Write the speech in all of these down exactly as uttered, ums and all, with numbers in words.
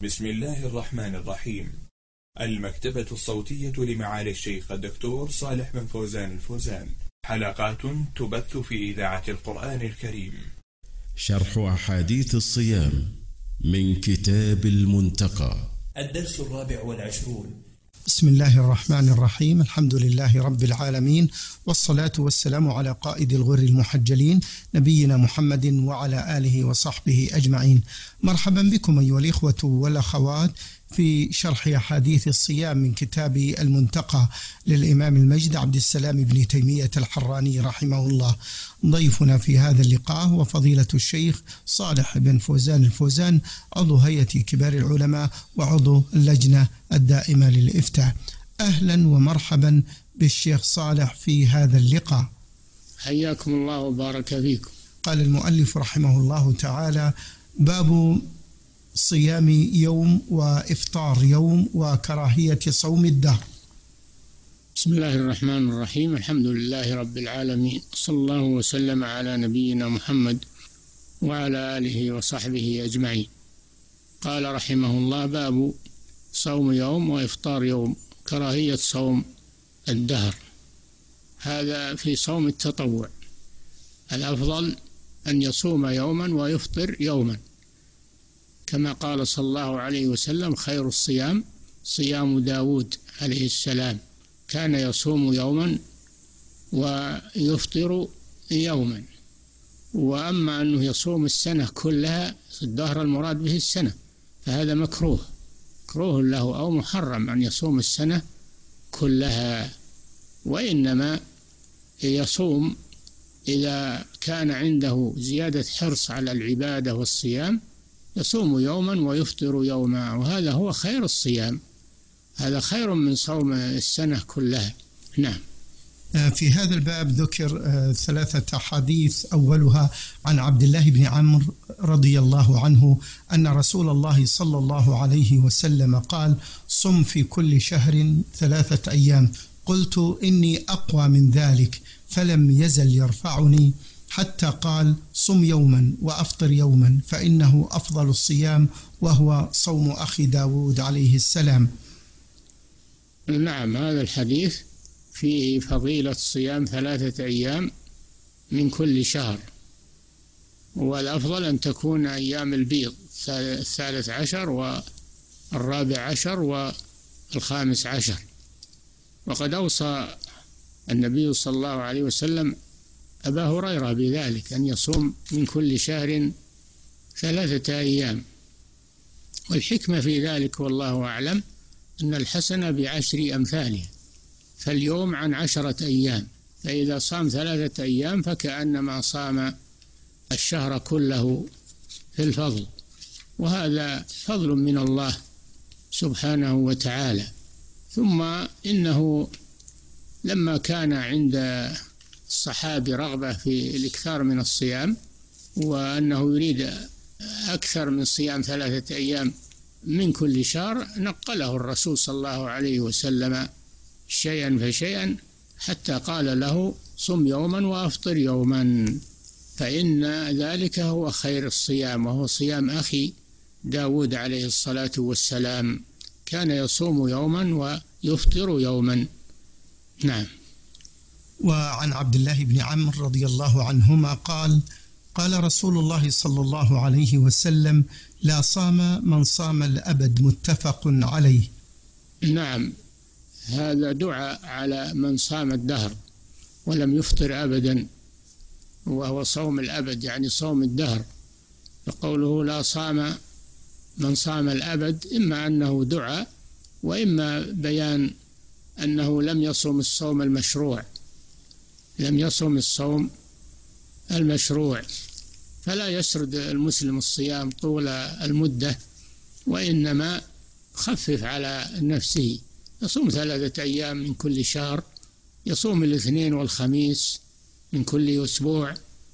بسم الله الرحمن الرحيم. المكتبة الصوتية لمعالي الشيخ الدكتور صالح بن فوزان الفوزان، حلقات تبث في إذاعة القرآن الكريم. شرح أحاديث الصيام من كتاب المنتقى، الدرس الرابع والعشرون. بسم الله الرحمن الرحيم. الحمد لله رب العالمين، والصلاة والسلام على قائد الغر المحجلين نبينا محمد وعلى آله وصحبه أجمعين. مرحبا بكم أيها الإخوة والأخوات في شرح أحاديث الصيام من كتاب المنتقى للإمام المجد عبد السلام بن تيمية الحراني رحمه الله. ضيفنا في هذا اللقاء هو فضيلة الشيخ صالح بن فوزان الفوزان، عضو هيئة كبار العلماء وعضو اللجنة الدائمة للإفتاء. أهلا ومرحبا بالشيخ صالح في هذا اللقاء. حياكم الله وبارك فيكم. قال المؤلف رحمه الله تعالى: باب صيام يوم وإفطار يوم وكراهية صوم الدهر. بسم الله الرحمن الرحيم. الحمد لله رب العالمين، صلى الله وسلم على نبينا محمد وعلى آله وصحبه أجمعين. قال رحمه الله: باب صوم يوم وإفطار يوم، كراهية صوم الدهر. هذا في صوم التطوع، الأفضل أن يصوم يوما ويفطر يوما، كما قال صلى الله عليه وسلم: خير الصيام صيام داود عليه السلام، كان يصوم يوما ويفطر يوما. وأما أنه يصوم السنة كلها، الدهر المراد به السنة، فهذا مكروه مكروه له أو محرم أن يصوم السنة كلها، وإنما يصوم إذا كان عنده زيادة حرص على العبادة والصيام، يصوم يوما ويفطر يوما، وهذا هو خير الصيام، هذا خير من صوم السنة كلها. نعم. في هذا الباب ذكر ثلاثة أحاديث. أولها عن عبد الله بن عمرو رضي الله عنه أن رسول الله صلى الله عليه وسلم قال: صم في كل شهر ثلاثة أيام. قلت: إني أقوى من ذلك، فلم يزل يرفعني حتى قال: صم يوما وأفطر يوما، فإنه أفضل الصيام، وهو صوم أخي داود عليه السلام. نعم، هذا الحديث فيه فضيلة صيام ثلاثة أيام من كل شهر، والأفضل أن تكون أيام البيض، الثالث عشر والرابع عشر والخامس عشر. وقد أوصى النبي صلى الله عليه وسلم أبا هريرة بذلك، أن يصوم من كل شهر ثلاثة أيام. والحكمة في ذلك والله أعلم أن الحسنة بعشر أمثالها، فاليوم عن عشرة أيام، فإذا صام ثلاثة أيام فكأنما صام الشهر كله في الفضل، وهذا فضل من الله سبحانه وتعالى. ثم إنه لما كان عند الصحابي رغبة في الإكثار من الصيام، وأنه يريد أكثر من صيام ثلاثة أيام من كل شهر، نقله الرسول صلى الله عليه وسلم شيئا فشيئا، حتى قال له: صم يوما وأفطر يوما، فإن ذلك هو خير الصيام، وهو صيام أخي داود عليه الصلاة والسلام، كان يصوم يوما ويفطر يوما. نعم. وعن عبد الله بن عمرو رضي الله عنهما قال: قال رسول الله صلى الله عليه وسلم: لا صام من صام الأبد، متفق عليه. نعم، هذا دعاء على من صام الدهر ولم يفطر أبدا، وهو صوم الأبد يعني صوم الدهر. فقوله لا صام من صام الأبد، إما أنه دعاء، وإما بيان أنه لم يصوم الصوم المشروع، لم يصوم الصوم المشروع، فلا يسرد المسلم الصيام طول المدة، وإنما خفف على نفسه، يصوم ثلاثة أيام من كل شهر، يصوم الاثنين والخميس من كل أسبوع،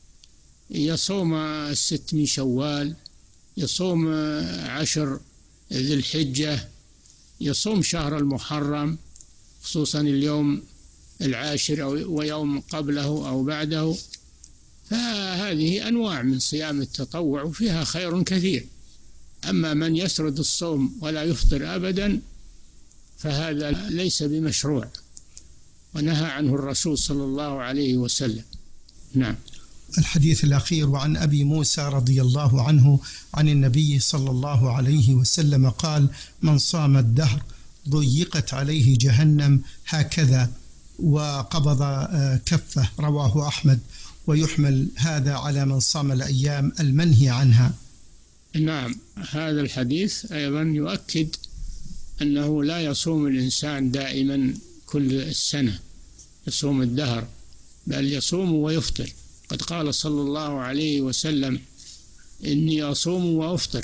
يصوم الست من شوال، يصوم عشر ذي الحجة، يصوم شهر المحرم، خصوصا اليوم العاشر ويوم قبله أو بعده. فهذه أنواع من صيام التطوع وفيها خير كثير، أما من يسرد الصوم ولا يفطر أبدا فهذا ليس بمشروع، ونهى عنه الرسول صلى الله عليه وسلم. نعم. الحديث الأخير: وعن أبي موسى رضي الله عنه عن النبي صلى الله عليه وسلم قال: من صام الدهر ضيقت عليه جهنم هكذا، وقبض كفه، رواه أحمد. ويحمل هذا على من صام الأيام المنهي عنها. نعم، هذا الحديث أيضا يؤكد أنه لا يصوم الإنسان دائما كل السنة يصوم الدهر، بل يصوم ويفطر. قد قال صلى الله عليه وسلم: إني أصوم وأفطر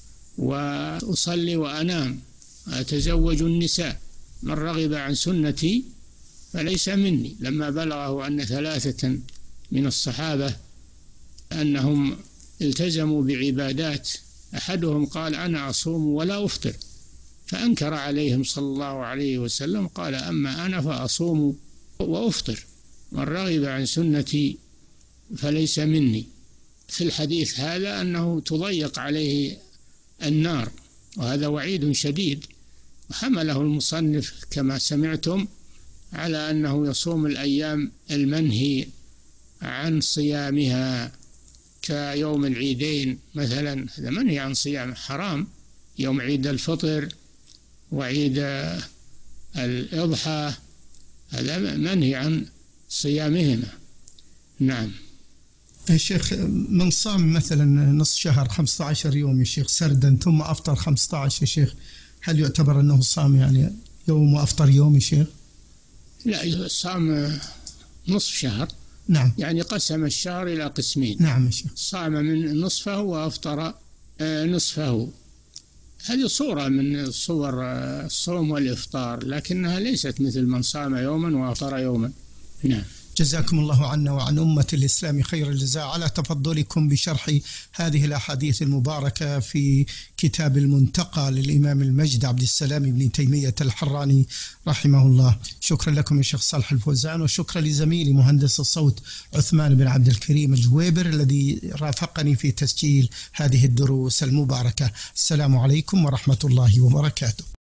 وأصلي وأنام أتزوج النساء، من رغب عن سنتي فليس مني. لما بلغه أن ثلاثة من الصحابة أنهم التزموا بعبادات، أحدهم قال: أنا أصوم ولا أفطر، فأنكر عليهم صلى الله عليه وسلم، قال: أما أنا فأصوم وأفطر، من رغب عن سنتي فليس مني. في الحديث هذا أنه تضيق عليه النار، وهذا وعيد شديد، وحمله المصنف كما سمعتم على أنه يصوم الأيام المنهي عن صيامها، كيوم العيدين مثلا، هذا منهي عن صيام، حرام. يوم عيد الفطر وعيد الإضحى هذا منهي عن صيامهما. نعم. يا شيخ، من صام مثلا نصف شهر خمسة عشر يوم يا شيخ سردا ثم أفطر خمسة عشر يا شيخ، هل يعتبر أنه صام يعني يوم وأفطر يوم يا شيخ؟ لا، صام نصف شهر. نعم. يعني قسم الشهر إلى قسمين. نعم يا شيخ. صام من نصفه وأفطر نصفه. هذه صورة من صور الصوم والإفطار، لكنها ليست مثل من صام يوما وأفطر يوما. نعم. جزاكم الله عنا وعن أمة الإسلام خير الجزاء على تفضلكم بشرح هذه الأحاديث المباركة في كتاب المنتقى للإمام المجد عبد السلام بن تيمية الحراني رحمه الله. شكرا لكم يا شيخ صالح الفوزان، وشكرا لزميلي مهندس الصوت عثمان بن عبد الكريم الجويبر الذي رافقني في تسجيل هذه الدروس المباركة. السلام عليكم ورحمة الله وبركاته.